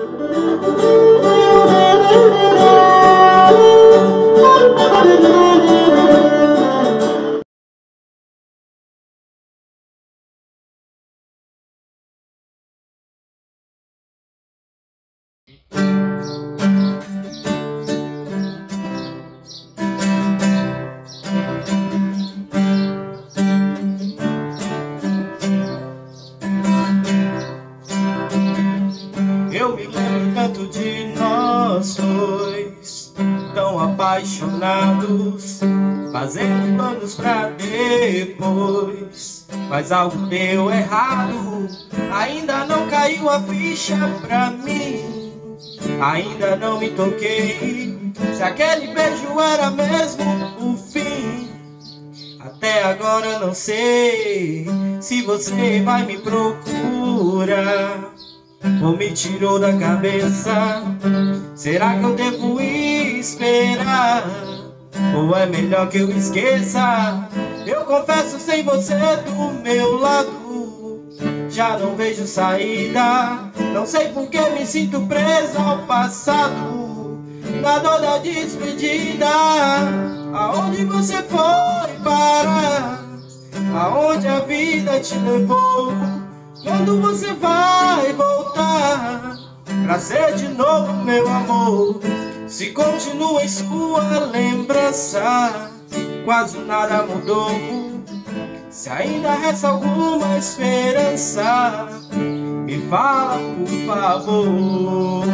Eu me lembro tanto de nós dois, tão apaixonados, fazendo planos pra depois. Mas algo deu errado, ainda não caiu a ficha pra mim. Ainda não me toquei se aquele beijo era mesmo o fim. Até agora não sei se você vai me procurar ou me tirou da cabeça. Será que eu devo esperar? Ou é melhor que eu esqueça? Eu confesso, sem você do meu lado, já não vejo saída. Não sei por que me sinto preso ao passado, na dor da despedida. Aonde você foi parar? Aonde a vida te levou? Quando você vai voltar pra ser de novo meu amor? Se continua em sua lembrança, quase nada mudou. Se ainda resta alguma esperança, me fala por favor.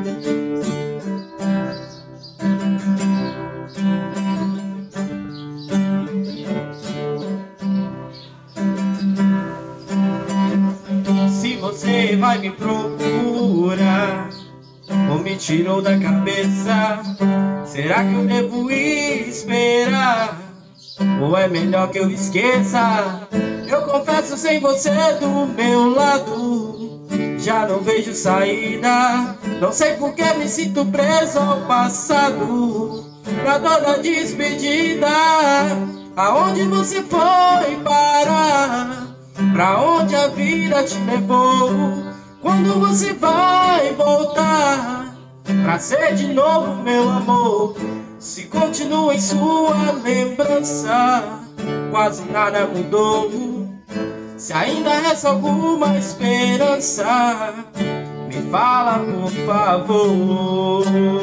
Se você vai me procurar ou me tirou da cabeça, será que eu devo esperar? Ou é melhor que eu esqueça? Eu confesso, sem você do meu lado, já não vejo saída. Não sei por que me sinto preso ao passado, na dor da despedida. Aonde você foi parar? Pra onde a vida te levou? Quando você vai voltar pra ser de novo meu amor? Se continua em sua lembrança, quase nada mudou. Se ainda resta alguma esperança, me fala por favor.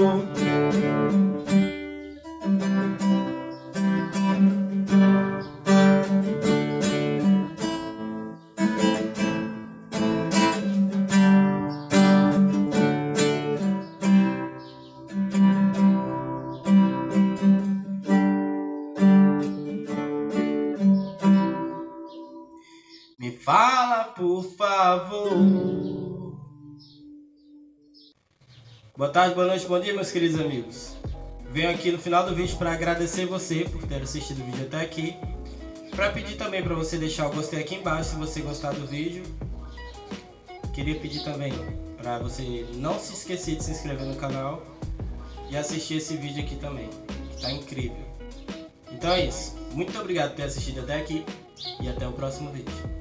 Me fala por favor. Boa tarde, boa noite, bom dia, meus queridos amigos. Venho aqui no final do vídeo para agradecer você por ter assistido o vídeo até aqui. Para pedir também para você deixar o gostei aqui embaixo se você gostar do vídeo. Queria pedir também para você não se esquecer de se inscrever no canal e assistir esse vídeo aqui também, que tá incrível. Então é isso. Muito obrigado por ter assistido até aqui e até o próximo vídeo.